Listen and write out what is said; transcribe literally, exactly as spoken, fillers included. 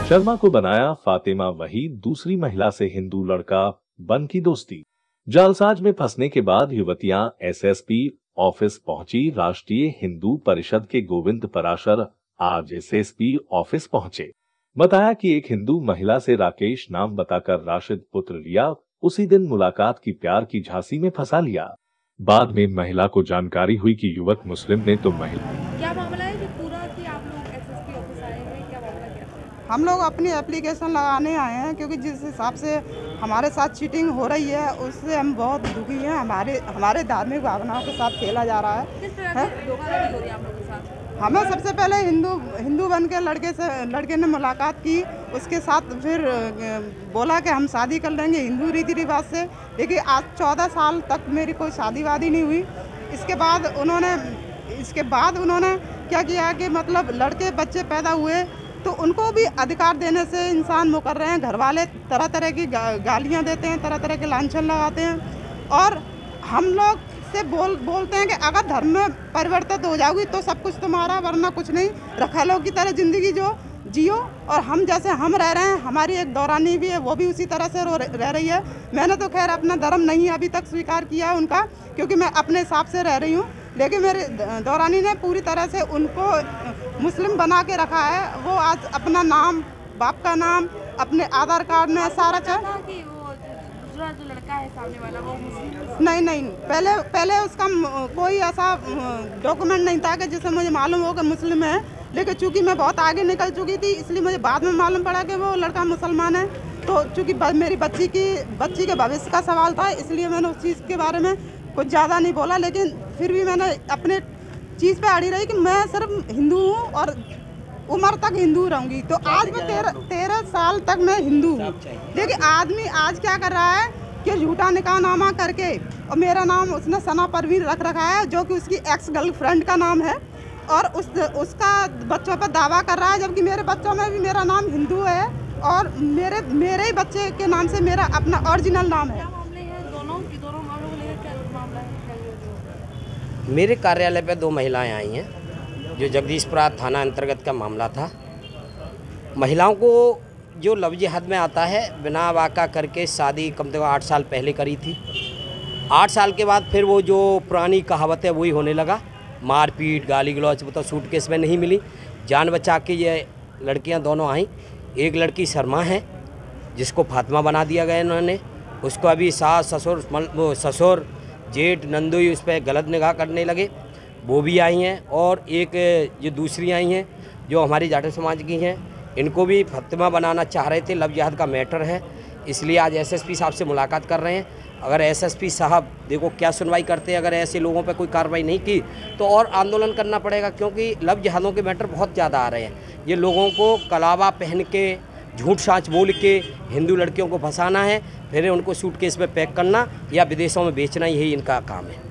शर्मा को बनाया फातिमा वहीद, दूसरी महिला से हिंदू लड़का बन की दोस्ती। जालसाज में फंसने के बाद युवतियां एसएसपी ऑफिस पहुंची। राष्ट्रीय हिंदू परिषद के गोविंद पराशर आज एसएसपी ऑफिस पहुंचे। बताया कि एक हिंदू महिला से राकेश नाम बताकर राशिद पुत्र लिया। उसी दिन मुलाकात की प्यार की झांसी में फंसा लिया। बाद में महिला को जानकारी हुई कि युवक मुस्लिम ने तो महिला क्या मामला है जो पूरा कि आप लोग एसएसपी ऑफिस आए हैं, क्या मामला क्या है? हम लोग अपनी एप्लीकेशन लगाने आए हैं क्योंकि जिस हिसाब से हमारे साथ चीटिंग हो रही है उससे हम बहुत दुखी हैं। हमारे हमारे धार्मिक भावनाओं के साथ खेला जा रहा है। किस तरह से धोखाधड़ी हो रही है आप लोगों के साथ? हमें सबसे पहले हिंदू हिंदू बन के लड़के से लड़के ने मुलाकात की, उसके साथ फिर बोला कि हम शादी कर लेंगे हिंदू रीति रिवाज से। लेकिन आज चौदह साल तक मेरी कोई शादी वादी नहीं हुई। इसके बाद उन्होंने इसके बाद उन्होंने क्या किया कि मतलब लड़के बच्चे पैदा हुए तो उनको भी अधिकार देने से इंसान मुकर रहे हैं। घर वाले तरह तरह की गा, गालियाँ देते हैं, तरह तरह के लांछन लगाते हैं और हम लोग से बोल बोलते हैं कि अगर धर्म में परिवर्तित हो जाओगी तो सब कुछ तुम्हारा, वरना कुछ नहीं। रखेलों की तरह ज़िंदगी जो जियो। और हम जैसे हम रह रहे हैं, हमारी एक दौरानी भी है, वो भी उसी तरह से रह रही है। मैंने तो खैर अपना धर्म नहीं अभी तक स्वीकार किया उनका, क्योंकि मैं अपने हिसाब से रह रही हूँ। लेकिन मेरे दौरानी ने पूरी तरह से उनको मुस्लिम बना के रखा है। वो आज अपना नाम, बाप का नाम, अपने आधार कार्ड में सारा चीज जो लड़का है सामने वाला वो मुस्लिम? नहीं नहीं, पहले पहले उसका कोई ऐसा डॉक्यूमेंट नहीं था कि जिससे मुझे मालूम हो कि मुस्लिम है। लेकिन चूंकि मैं बहुत आगे निकल चुकी थी इसलिए मुझे बाद में मालूम पड़ा कि वो लड़का मुसलमान है। तो चूंकि मेरी बच्ची की बच्ची के भविष्य का सवाल था इसलिए मैंने उस चीज़ के बारे में कुछ ज़्यादा नहीं बोला। लेकिन फिर भी मैंने अपने चीज़ पे अड़ी रही कि मैं सिर्फ हिंदू हूँ और उम्र तक हिंदू रहूँगी। तो आज मैं तेरह तेरह साल तक मैं हिंदू हूँ। लेकिन आदमी आज क्या कर रहा है कि झूठा निकाहनामा करके, और मेरा नाम उसने सना परवीन रख रखा है जो कि उसकी एक्स गर्लफ्रेंड का नाम है, और उस उसका बच्चों पर दावा कर रहा है, जबकि मेरे बच्चों में भी मेरा नाम हिंदू है और मेरे मेरे ही बच्चे के नाम से मेरा अपना ओरिजिनल नाम है। मेरे कार्यालय पे दो महिलाएं आई हैं जो जगदीशपुरा थाना अंतर्गत का मामला था। महिलाओं को जो लव जिहाद में आता है, बिना वाक़ा करके शादी कम से कम आठ साल पहले करी थी। आठ साल के बाद फिर वो जो पुरानी कहावत है वही होने लगा, मारपीट गाली गलौज। वो तो सूटकेस में नहीं मिली, जान बचा के ये लड़कियां दोनों आई। एक लड़की शर्मा है जिसको फातिमा बना दिया गया इन्होंने। उसको अभी सास ससुर वो ससुर जेठ नंदोई उस पर गलत निगाह करने लगे, वो भी आई हैं। और एक जो दूसरी आई हैं जो हमारी जाट समाज की हैं, इनको भी फातिमा बनाना चाह रहे थे। लव जिहाद का मैटर है, इसलिए आज एसएसपी साहब से मुलाकात कर रहे हैं। अगर एसएसपी साहब देखो क्या सुनवाई करते हैं, अगर ऐसे लोगों पर कोई कार्रवाई नहीं की तो और आंदोलन करना पड़ेगा, क्योंकि लव जिहादों के मैटर बहुत ज़्यादा आ रहे हैं। ये लोगों को कलावा पहन के झूठ साँच बोल के हिंदू लड़कियों को फंसाना है, फिर उनको सूटकेस में पैक करना या विदेशों में बेचना, यही इनका काम है।